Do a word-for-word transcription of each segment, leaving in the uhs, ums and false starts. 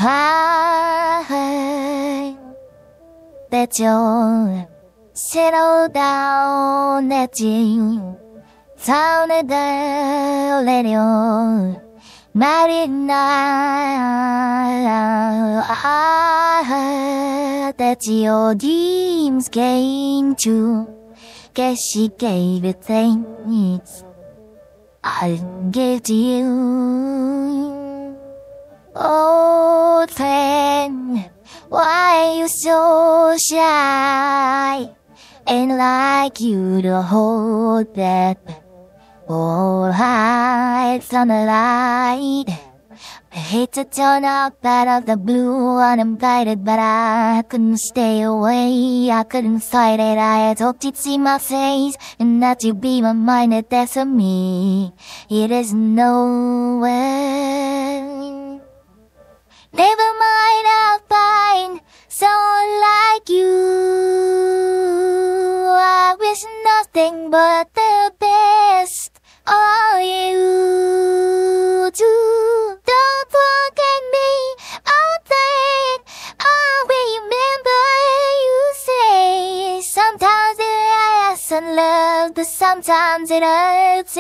high that you settle down that you down the let you marry now that your dreams came true. Guess she gave it things I gave to you. Oh, friend, why are you so shy? Ain't like you to hold that all hides on the light. I hate to turn up out of the blue uninvited, but I couldn't stay away. I couldn't fight it. I had hoped you'd see my face and that you'd be reminded that for me it isn't nowhere. Never mind, I'll find someone like you. I wish nothing but the best for you too. Don't forget me, I'll think I'll remember you say. Sometimes it lasts and love, but sometimes it hurts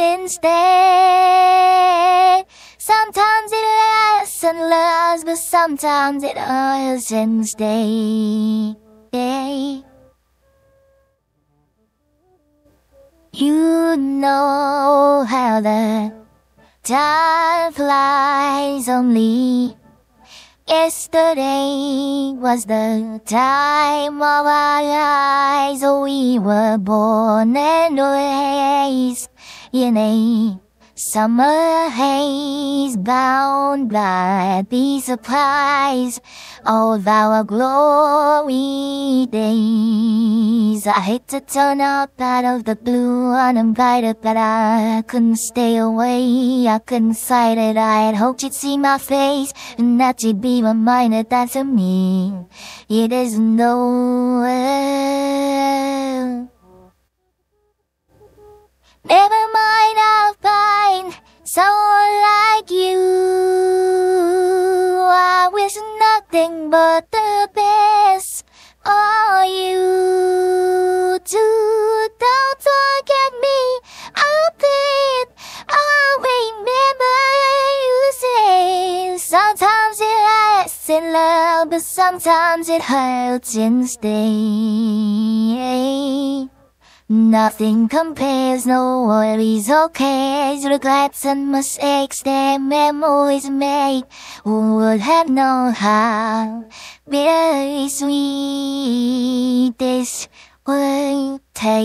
instead. Sometimes it lasts and loves, but sometimes it hurts instead. You know how the time flies. Only yesterday was the time of our lives. We were born and raised in a summer haze, bound by the surprise of our glory days. I hate to turn up out of the blue uninvited, but I couldn't stay away. I couldn't fight it. I had hoped you'd see my face and that you'd be reminded that for me it isn't nowhere. Never mind, I'll find someone like you. I wish nothing but the best for you too. Don't forget me, I'll think I'll remember you say. Sometimes it lasts in love, but sometimes it hurts instead. Nothing compares, no worries or cares, regrets and mistakes that memories make. Who would have known how bittersweet this would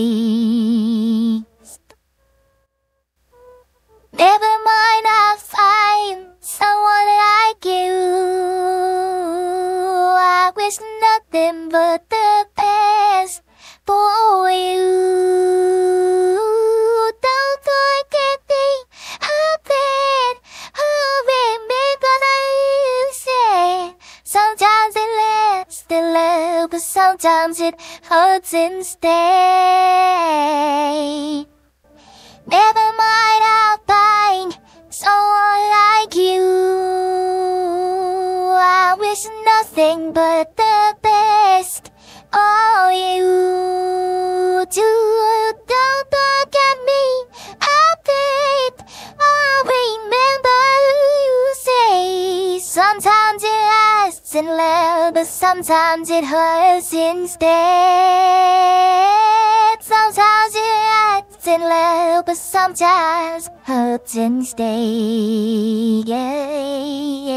taste? Never mind, I'll find someone like you. I wish nothing but the best for you. Don't forget me, I bet I'll remember that you said. Sometimes it lasts in love, but sometimes it hurts instead. Never mind, I'll find someone like you. I wish nothing but the best for you too. Don't forget me, I bet I'll remember you say. Sometimes it lasts in love, but sometimes it hurts instead. Sometimes it lasts in love, but sometimes hurts instead. Yeah.